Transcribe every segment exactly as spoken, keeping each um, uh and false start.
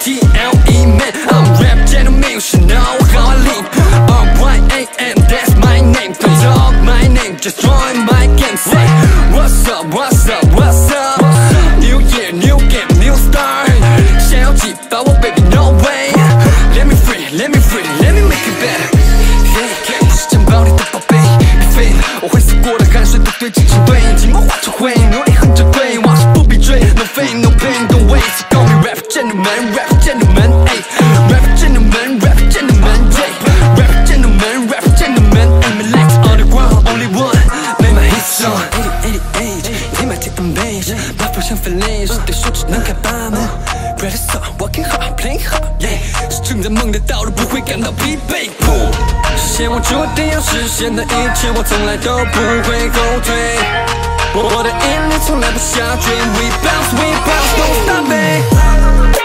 T L E man, I'm rap gentleman, you should know how I live. R Y A N, that's my name. Don't talk my name, just join my game. Say what's up, what's up, what's up? New year, new game, new start. 想要击败我 baby no way. Let me free, let me free, let me make it better. Hey, 不是城堡里的宝贝，别废了，我会死过的汗水都堆积成堆，寂寞化成灰，努力很珍贵，往事不必追。No pain, no pain, don't wait. So call me rap gentleman, rap gentleman, ay. Rap gentleman, rap gentleman, yeah. Rap gentleman, rap gentleman, and my legs on the ground, only one. Make my hits on eighty, eighty-eight, in my T M base. 马步像分类，是对手只能开八门。Ready, so working hard, playing hard, yeah. 是正在梦的道路，不会感到疲惫。实现我注定要实现的一切，我从来都不会后退。我的引力从来不下坠 ，We bounce, we bounce, don't stop it.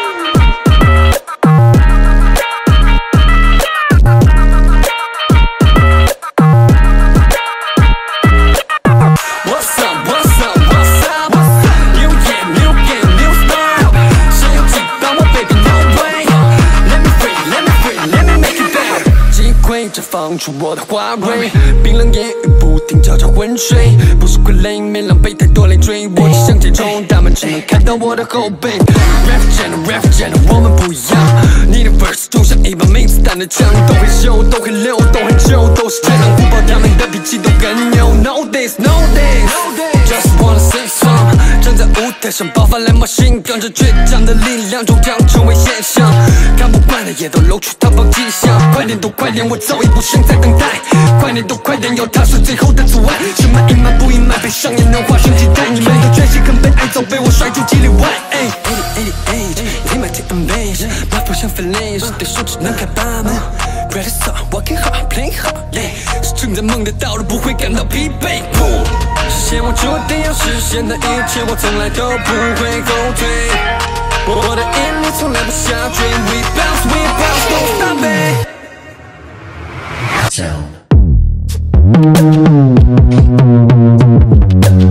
会绽放出我的花蕊，冰冷言语不停搅搅浑水，不是傀儡，没狼狈太多累赘，我只想接冲，他们只能看到我的后背。Rap channel, rap channel， 我们不一样，你的 verse 就像一把没子弹的枪，都会秀，都会溜，都很久，都是豺狼虎豹，他们的脾气都更牛。No this, no this，just wanna say some， 站在舞台上爆发来冒险，跟着倔强的力量终将成为现象，看不惯的也都露出逃跑迹象，快点都快点，我早已不想再等待，快点都快点，要踏碎最后的阻碍，什么隐瞒不隐瞒，悲伤也能化成期待，你们的决心很被爱，早被我甩出几里外。eighty, eighty-eight， 听 my T M base， 马步像分类，是对手只能开八门。Ready, so working hard, playing hard, yeah。 是正在梦的道路，不会感到疲惫。实现我注定要实现的一切，我从来都不会后退。我的引力从来不下坠 ，We bounce, we bounce, don't stop it。 Down.